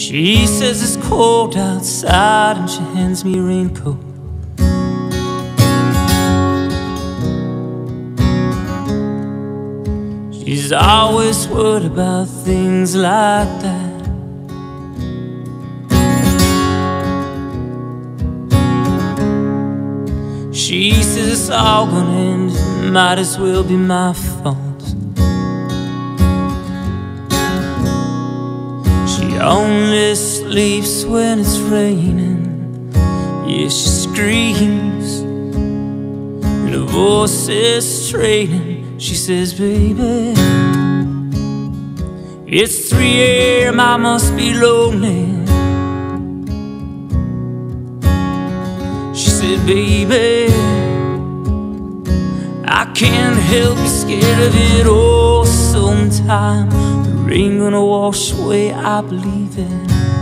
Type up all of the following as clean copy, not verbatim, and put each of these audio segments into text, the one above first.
She says it's cold outside and she hands me a raincoat. She's always worried about things like that. She says it's all gonna end, it might as well be my fault. She only sleeps when it's raining. Yeah, she screams and her voice is straining. She says, baby, it's 3 AM, I must be lonely. She said, baby, I can't help be scared of it all. Sometime the rain gonna wash away, I believe it.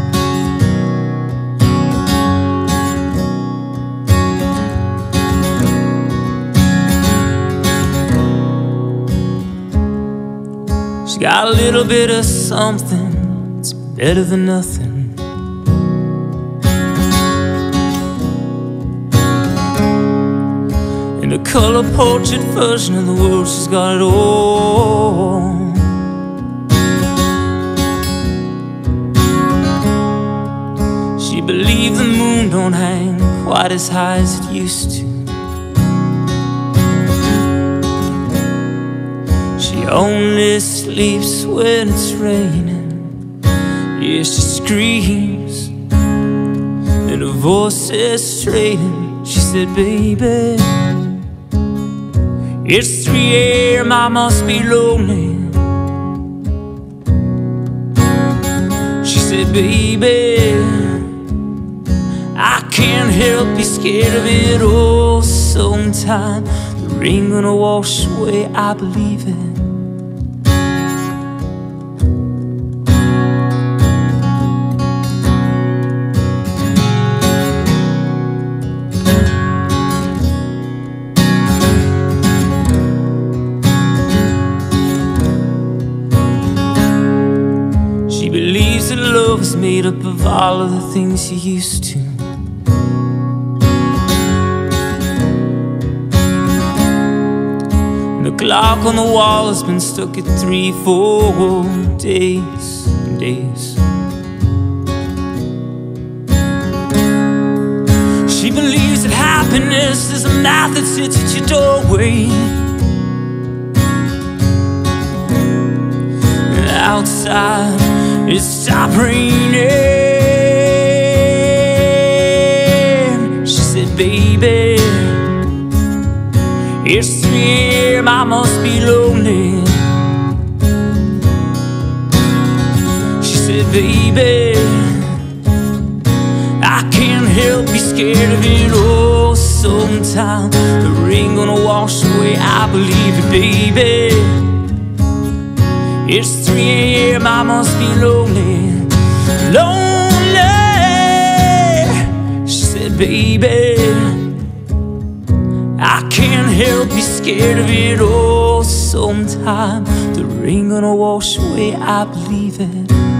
She got a little bit of something, it's better than nothing. In a color portrait version of the world, she's got it all. She believed the moon don't hang quite as high as it used to. She only sleeps when it's raining. Yeah, she screams and her voice is straining. She said, baby, it's 3 AM, I must be lonely. She said, baby, I can't help be scared of it all. Sometime the rain gonna wash away, I believe it. She believes that love is made up of all of the things you used to. And the clock on the wall has been stuck at 3-4 days. She believes that happiness is a mouth that sits at your doorway. And outside it stopped raining. She said, baby, it's 3 AM, I must be lonely. She said, baby, I can't help be scared of it all. Sometime the rain gonna wash away, I believe it, baby. It's 3 AM, I must be lonely, lonely. She said, baby, I can't help be scared of it all. Sometime the rain gonna wash away, I believe it.